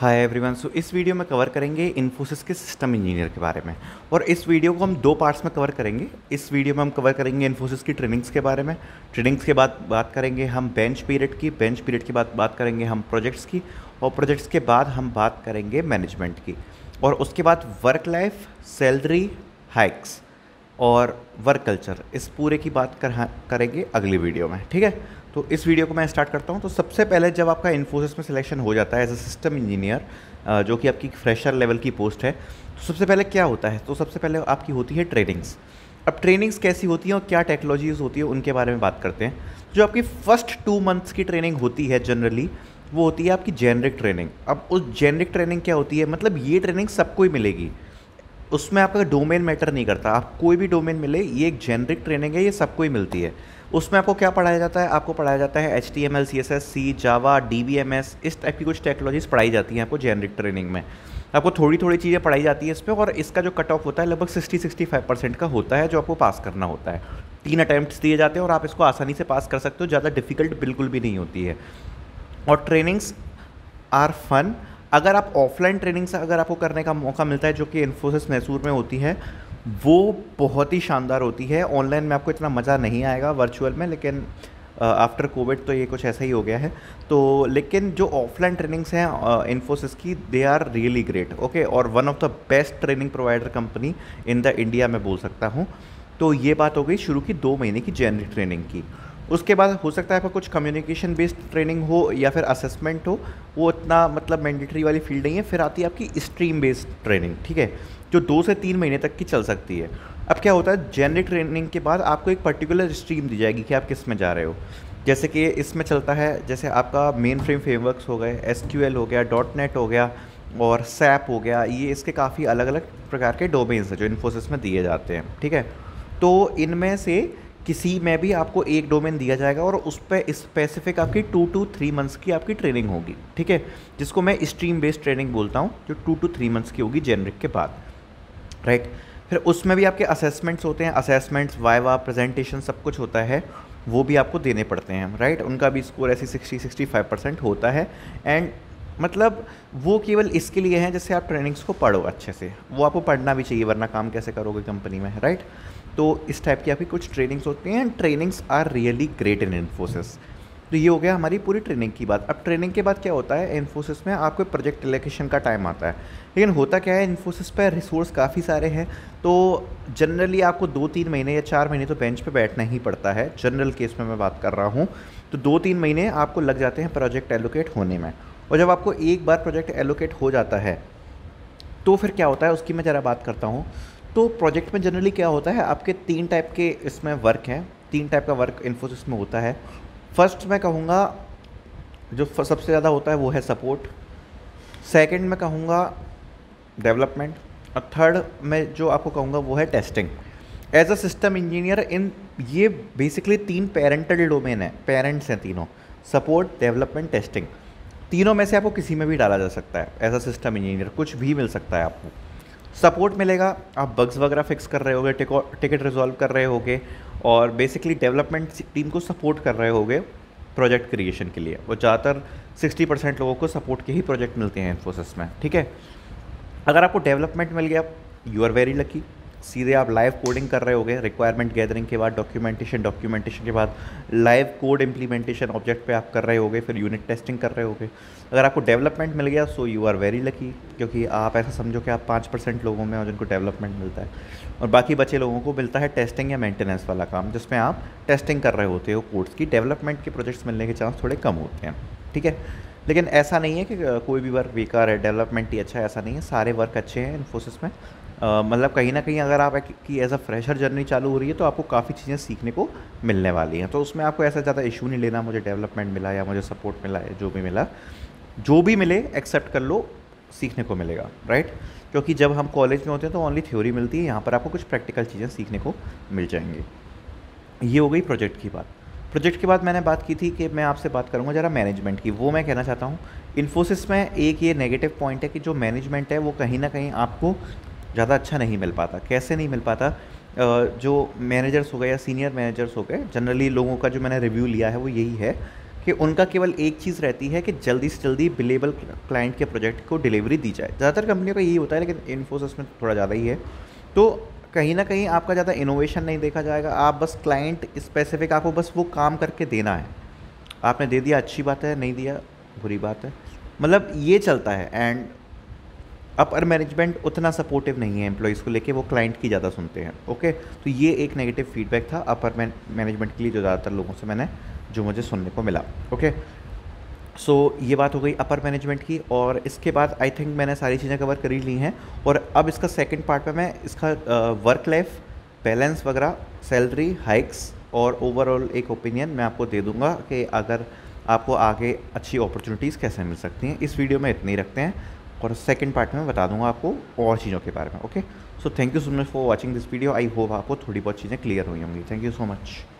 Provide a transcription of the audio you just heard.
Hi everyone. सो इस video में cover करेंगे इन्फोसिस के सिस्टम इंजीनियर के बारे में। और इस वीडियो को हम दो पार्ट्स में कवर करेंगे। इस वीडियो में हम कवर करेंगे इन्फोसिस की ट्रेनिंग्स के बारे में। ट्रेनिंग्स के बाद बात करेंगे हम बेंच पीरियड की। बेंच पीरियड के बाद बात करेंगे हम प्रोजेक्ट्स की। और प्रोजेक्ट्स के बाद हम बात करेंगे मैनेजमेंट की। और उसके बाद वर्क लाइफ, सैलरी हाइक्स और वर्क कल्चर, इस पूरे की बात करेंगे अगली वीडियो में। ठीक है, तो इस वीडियो को मैं स्टार्ट करता हूँ। तो सबसे पहले जब आपका इन्फोसिस में सिलेक्शन हो जाता है एज अ सिस्टम इंजीनियर, जो कि आपकी फ्रेशर लेवल की पोस्ट है, तो सबसे पहले क्या होता है? तो सबसे पहले आपकी होती है ट्रेनिंग्स। अब ट्रेनिंग्स कैसी होती हैं और क्या टेक्नोलॉजीज़ होती है उनके बारे में बात करते हैं। जो आपकी फर्स्ट 2 मंथ्स की ट्रेनिंग होती है जनरली, वो होती है आपकी जेनरिक ट्रेनिंग। अब उस जेनरिक ट्रेनिंग क्या होती है, मतलब ये ट्रेनिंग सबको ही मिलेगी, उसमें आपका डोमेन मैटर नहीं करता। आप कोई भी डोमेन मिले, ये एक जेनरिक ट्रेनिंग है, ये सबको ही मिलती है। उसमें आपको क्या पढ़ाया जाता है? आपको पढ़ाया जाता है HTML, CSS, C, Java, DBMS, इस टाइप की कुछ टेक्नोलॉजीज़ पढ़ाई जाती हैं आपको जेनरिक ट्रेनिंग में। आपको थोड़ी थोड़ी चीज़ें पढ़ाई जाती है इस पर, और इसका जो कट ऑफ होता है लगभग 60-65% का होता है, जो आपको पास करना होता है। 3 अटैम्प्ट्स दिए जाते हैं और आप इसको आसानी से पास कर सकते हो, ज़्यादा डिफिकल्ट बिल्कुल भी नहीं होती है। और ट्रेनिंग्स आर फन। अगर आप ऑफलाइन ट्रेनिंग्स अगर आपको करने का मौका मिलता है, जो कि इन्फोसिस मैसूर में होती है, वो बहुत ही शानदार होती है। ऑनलाइन में आपको इतना मज़ा नहीं आएगा वर्चुअल में, लेकिन आफ्टर कोविड तो ये कुछ ऐसा ही हो गया है। तो लेकिन जो ऑफलाइन ट्रेनिंग्स हैं इन्फोसिस की, they are really great. Okay, और one of the best training provider company in the India मैं बोल सकता हूँ। तो ये बात हो गई शुरू की 2 महीने की जेनरिक ट्रेनिंग की। उसके बाद हो सकता है आपका कुछ कम्युनिकेशन बेस्ड ट्रेनिंग हो या फिर असेसमेंट हो, वो इतना मतलब मैंडेटरी वाली फील्ड नहीं है। फिर आती है आपकी स्ट्रीम बेस्ड ट्रेनिंग, ठीक है, जो 2 से 3 महीने तक की चल सकती है। अब क्या होता है, जेनरिक ट्रेनिंग के बाद आपको एक पर्टिकुलर स्ट्रीम दी जाएगी कि आप किस में जा रहे हो। जैसे कि इसमें चलता है, जैसे आपका मेन फ्रेम फ्रेमवर्क्स हो गए, SQL हो गया, .NET हो गया और SAP हो गया। ये इसके काफ़ी अलग अलग प्रकार के डोमेन्स हैं जो इन्फोसिस में दिए जाते हैं। ठीक है, तो इनमें से किसी में भी आपको एक डोमेन दिया जाएगा और उस पर स्पेसिफिक आपकी 2 to 3 मंथ्स की आपकी ट्रेनिंग होगी। ठीक है, जिसको मैं स्ट्रीम बेस्ड ट्रेनिंग बोलता हूँ, जो 2 to 3 मंथ्स की होगी जेनरिक के बाद। राइट, फिर उसमें भी आपके असेसमेंट्स होते हैं। असेसमेंट्स, वाइवा, प्रेजेंटेशन, सब कुछ होता है, वो भी आपको देने पड़ते हैं। राइट, उनका भी स्कोर ऐसी 60-65% होता है। एंड मतलब वो केवल इसके लिए हैं जैसे आप ट्रेनिंग्स को पढ़ो अच्छे से, वो आपको पढ़ना भी चाहिए, वरना काम कैसे करोगे कंपनी में। राइट, तो इस टाइप की आपकी कुछ ट्रेनिंग्स होती हैं and trainings are really great in Infosys. तो ये हो गया हमारी पूरी ट्रेनिंग की बात। अब ट्रेनिंग के बाद क्या होता है, इन्फोसिस में आपको प्रोजेक्ट एलोकेशन का टाइम आता है। लेकिन होता क्या है, इन्फोसिस पर रिसोर्स काफ़ी सारे हैं, तो जनरली आपको 2-3 महीने या 4 महीने तो बेंच पे बैठना ही पड़ता है। जनरल केस में मैं बात कर रहा हूँ, तो 2-3 महीने आपको लग जाते हैं प्रोजेक्ट एलोकेट होने में। और जब आपको एक बार प्रोजेक्ट एलोकेट हो जाता है, तो फिर क्या होता है उसकी मैं ज़रा बात करता हूँ। तो प्रोजेक्ट में जनरली क्या होता है, आपके 3 टाइप के इसमें वर्क हैं। 3 टाइप का वर्क इन्फोसिस में होता है। फर्स्ट मैं कहूँगा जो सबसे ज़्यादा होता है वो है सपोर्ट। सेकंड मैं कहूँगा डेवलपमेंट। और थर्ड मैं जो आपको कहूँगा वो है testing. As a system engineer in ये बेसिकली 3 पेरेंटल डोमेन है, पेरेंट्स हैं तीनों, सपोर्ट, डेवलपमेंट, टेस्टिंग। तीनों में से आपको किसी में भी डाला जा सकता है। एज अ सिस्टम इंजीनियर कुछ भी मिल सकता है आपको। सपोर्ट मिलेगा, आप बग्स वगैरह फिक्स कर रहे होगे, टिकट रिजॉल्व कर रहे होगे, और बेसिकली डेवलपमेंट टीम को सपोर्ट कर रहे होगे प्रोजेक्ट क्रिएशन के लिए। और ज़्यादातर 60% लोगों को सपोर्ट के ही प्रोजेक्ट मिलते हैं इन्फोसिस में। ठीक है, अगर आपको डेवलपमेंट मिल गया, यू आर वेरी लकी। सीधे आप लाइव कोडिंग कर रहे होगे, रिक्वायरमेंट गैदरिंग के बाद डॉक्यूमेंटेशन के बाद लाइव कोड इम्प्लीमेंटेशन ऑब्जेक्ट पे आप कर रहे होगे, फिर यूनिट टेस्टिंग कर रहे होगे। अगर आपको डेवलपमेंट मिल गया, so you are very lucky, क्योंकि आप ऐसा समझो कि आप 5% लोगों में हो जिनको डेवलपमेंट मिलता है, और बाकी बचे लोगों को मिलता है टेस्टिंग या मेंटेनेंस वाला काम, जिसमें आप टेस्टिंग कर रहे होते हो कोड्स की। डेवलपमेंट के प्रोजेक्ट्स मिलने के चांस थोड़े कम होते हैं। ठीक है, लेकिन ऐसा नहीं है कि कोई भी वर्क बेकार है, डेवलपमेंट ही अच्छा है, ऐसा नहीं है। सारे वर्क अच्छे हैं इन्फोसिस में। मतलब कहीं ना कहीं अगर आप की एज अ फ्रेशर जर्नी चालू हो रही है, तो आपको काफ़ी चीज़ें सीखने को मिलने वाली हैं। तो उसमें आपको ऐसा ज़्यादा इशू नहीं लेना, मुझे डेवलपमेंट मिला या मुझे सपोर्ट मिला है, जो भी मिला, जो भी मिले एक्सेप्ट कर लो, सीखने को मिलेगा। राइट, क्योंकि जब हम कॉलेज में होते हैं तो ओनली थ्योरी मिलती है, यहाँ पर आपको कुछ प्रैक्टिकल चीज़ें सीखने को मिल जाएंगी। ये हो गई प्रोजेक्ट की बात। प्रोजेक्ट के बाद मैंने बात की थी कि मैं आपसे बात करूंगा ज़रा मैनेजमेंट की। वो मैं कहना चाहता हूँ, इन्फोसिस में एक ये नेगेटिव पॉइंट है कि जो मैनेजमेंट है वो कहीं ना कहीं आपको ज़्यादा अच्छा नहीं मिल पाता। कैसे नहीं मिल पाता? जो मैनेजर्स हो गए या सीनियर मैनेजर्स हो गए, जनरली लोगों का जो मैंने रिव्यू लिया है वो यही है कि उनका केवल एक चीज़ रहती है कि जल्दी से जल्दी बिलेबल क्लाइंट के प्रोजेक्ट को डिलीवरी दी जाए। ज़्यादातर कंपनियों का यही होता है, लेकिन इन्फोसिस में थोड़ा ज़्यादा ही है। तो कहीं ना कहीं आपका ज़्यादा इनोवेशन नहीं देखा जाएगा, आप बस क्लाइंट स्पेसिफिक, आपको बस वो काम करके देना है। आपने दे दिया अच्छी बात है, नहीं दिया बुरी बात है, मतलब ये चलता है। एंड अपर मैनेजमेंट उतना सपोर्टिव नहीं है एम्प्लॉयज़ को लेके, वो क्लाइंट की ज़्यादा सुनते हैं। ओके, तो ये एक नेगेटिव फीडबैक था अपर मैनेजमेंट के लिए, जो ज़्यादातर लोगों से मैंने जो मुझे सुनने को मिला। ओके, सो ये बात हो गई अपर मैनेजमेंट की। और इसके बाद आई थिंक मैंने सारी चीज़ें कवर कर ही ली हैं। और अब इसका सेकंड पार्ट में मैं इसका वर्क लाइफ बैलेंस वगैरह, सैलरी हाइक्स और ओवरऑल एक ओपिनियन मैं आपको दे दूंगा कि अगर आपको आगे अच्छी अपॉर्चुनिटीज़ कैसे मिल सकती हैं। इस वीडियो में इतने ही रखते हैं, और सेकंड पार्ट में बता दूंगा आपको और चीज़ों के बारे में। Okay, so thank you so much for watching this video. I hope आपको थोड़ी बहुत चीज़ें क्लियर हुई होंगी। Thank you so much.